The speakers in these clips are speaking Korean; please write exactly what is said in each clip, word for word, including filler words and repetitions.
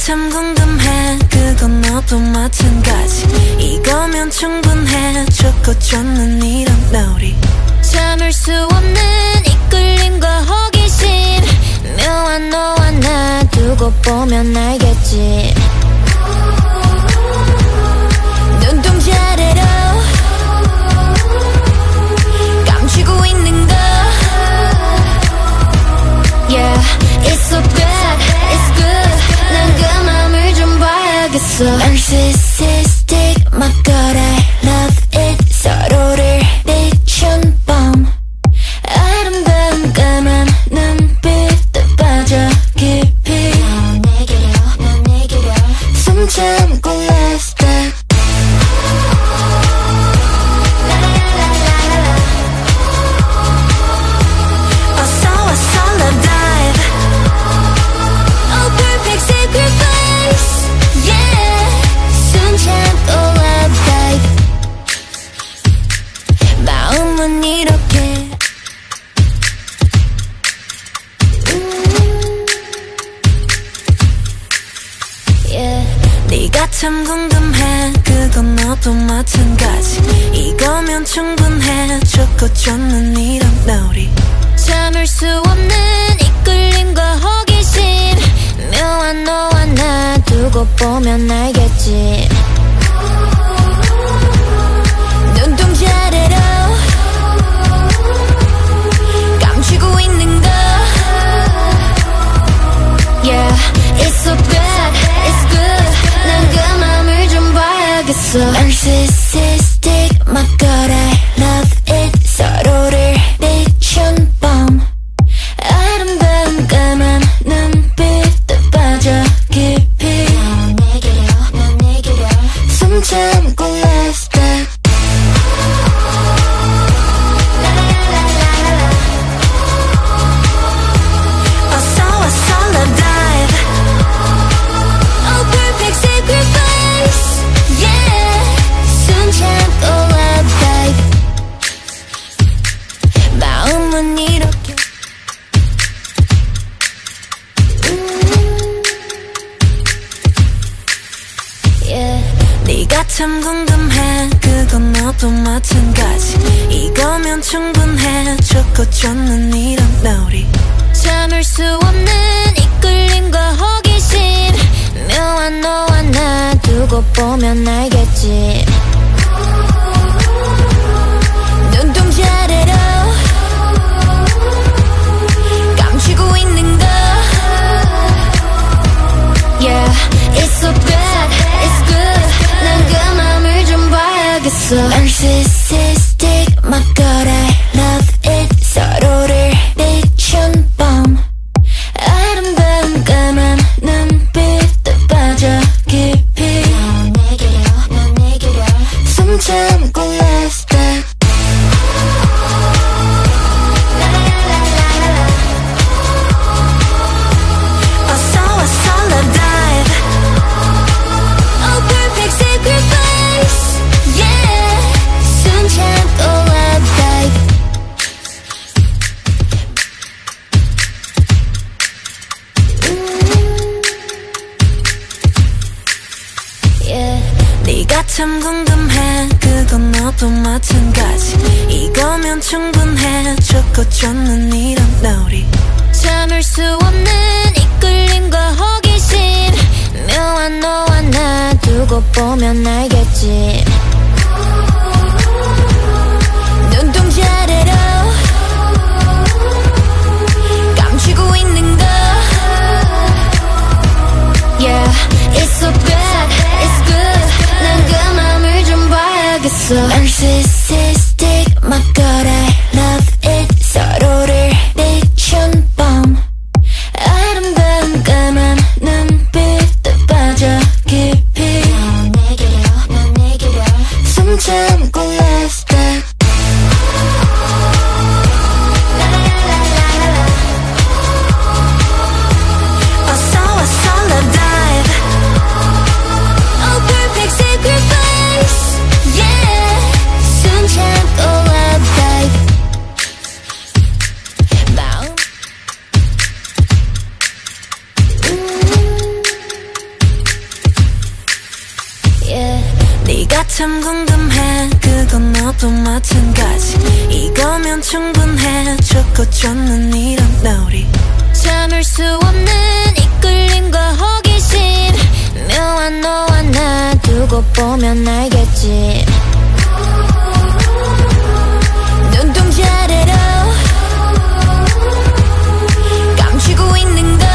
참 궁금해. 그건 너도 마찬가지. 이거면 충분해. 좋고 좋는 이런 놀이. 참을 수 없는 이끌림과 호기심. 묘한 너와 나 두고 보면 알겠지. 눈동자 아래로 감추고 있는 거. Yeah, it's so bad, it's good. 난 그 맘을 좀 봐야겠어. Narcissistic, my god, I love it. 서로를 비춘 밤. 아름다운 까만 눈빛도 빠져 깊이. 넌 내게로, 넌 내게로. 숨 참고 last step. 마음은 이렇게 음. yeah. 네가 참 궁금해. 그건 너도 마찬가지. 이거면 충분해. 좋고 좋는 이런 놀이. 참을 수 없는 이끌림과 호기심. 묘한 너와 나 두고 보면 알겠지. 눈동자 아래로 감추고 있는 거. Yeah, it's so bad, it's good. 난 그 맘을 좀 봐야겠어. Narcissistic, my god, I love it. 서로를 비춘 밤. 아름다운 까만 눈빛도 빠져 깊이. 넌 내게로, 넌 내게로. 숨 참고 last step. 마음은 이렇게 음. yeah. 네가 참 궁금해. 그건 너도 마찬가지. 이거면 충분해. 좋고 좋는 이런 놀이. 참을 수 없는 이끌림과 호기심. 묘한 너와 나 두고 보면 알겠지. 눈동자 아래로 감추고 있는 거. Yeah, it's so bad, it's good. 난 그 맘을 좀 봐야겠어. Narcissistic, my god, I love it. 서로를 비춘 밤. 아름다운 까만 눈빛도 빠져 깊이. 넌 내게로, 넌 내게로. 숨 참고 last step. 네가 참 궁금해. 그건 너도 마찬가지. 이거면 충분해. 좋고 좋는 이런 놀이. 참을 수 없는 이끌림과 호기심. 묘한 너와 나 두고 보면 알겠지. 눈동자 아래로 감추고 있는 거. Yeah, it's so bad, it's good. 난 그 맘을 좀 봐야겠어. Narcissistic, my god, I love it. 서로를 비춘 밤. 아름다운 까만 눈빛도 빠져 깊이. 넌 내게로, 넌 내게로. 숨 참고 last step. Oh, perfect sacrifice. Yeah, 나 참 궁금해 그건 너도 마찬가지 이거면 충분해 좋고 좋는 이런 놀이 참을 수 없는 이끌림과 호기심 묘한 너와 나 두고 보면 알겠지 눈동자래로 감추고 있는 거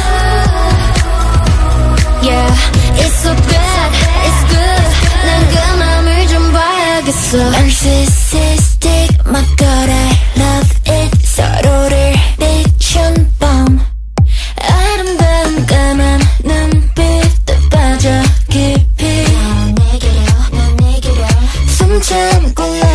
Yeah, it's so bad, it's good 난 그 맘을 좀 봐야겠어 Narcissistic, my god I love it 서로를 비춘 밤 아름다운 까만 눈빛도 빠져 깊이 난 내게로 난 내게로 숨 참고